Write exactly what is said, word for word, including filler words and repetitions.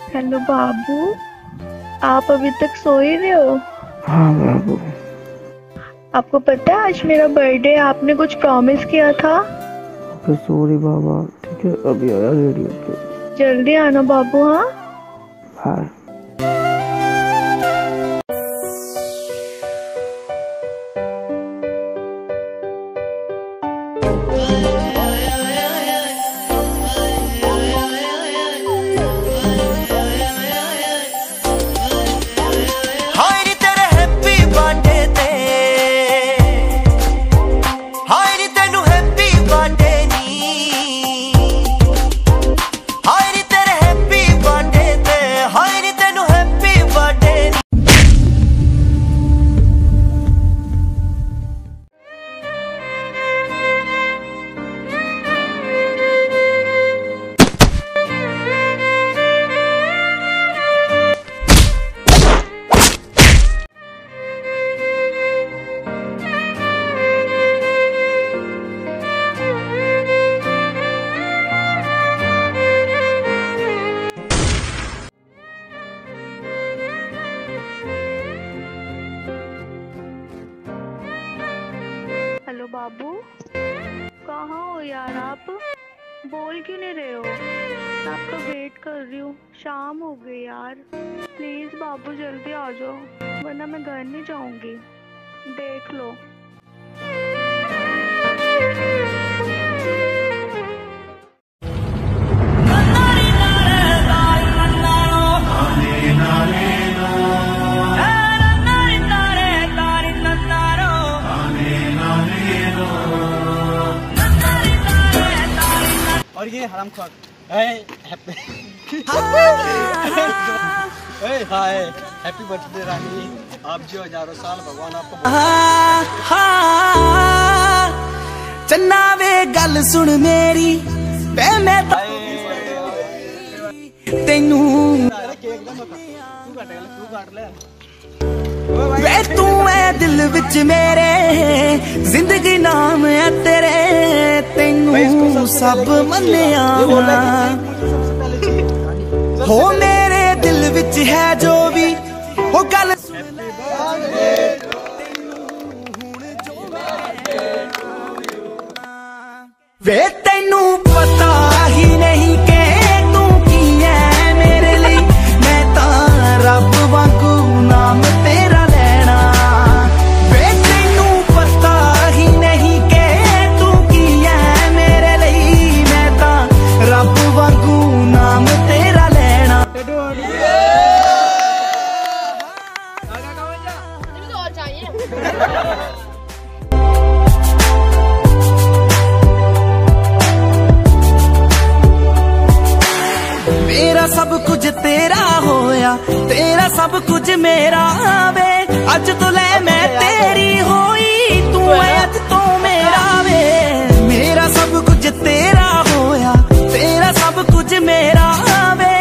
Hello बाबू, आप अभी तक सो ही रहे हो? हाँ बाबू। आपको पता है आज मेरा बर्थडे, आपने कुछ प्रॉमिस किया था। सॉरी बाबा। ठीक है, अभी आया रेडियो पे। जल्दी आना बाबू। हाँ बाय। हेलो बाबू, कहाँ हो यार आप? बोल क्यों नहीं रहे हो? मैं आपका वेट कर रही हूँ, शाम हो गई यार। प्लीज बाबू जल्दी आ जाओ, वरना मैं घर नहीं जाऊंगी। देख लो। और ये हराम खोर हैप्पी हाय हैप्पी बर्थडे रानी, आप जो हजारों साल भगवान आपको। चन्ना वे गल सुन मेरी वे मैं तेनू वे तू है दिल विच मेरे, जिंदगी नाम है तेरे, तेनू सब मन्निया हो मेरे दिल विच है जो भी हो गल। वे तेनू पता ही नहीं के तू की है मेरे लिए, मैं तां रब वांगू नाम तेरा लेना। वे तेनू पता ही नहीं के तू की है मेरे लिए, मैं तां रब वांगू नाम तेरा लेना। मेरा सब कुछ तेरा होया, तेरा सब कुछ मेरा वे, अज तो ले मैं तेरी होई, तू है अज तो मेरा वे। मेरा सब कुछ तेरा होया, तेरा सब कुछ मेरा वे,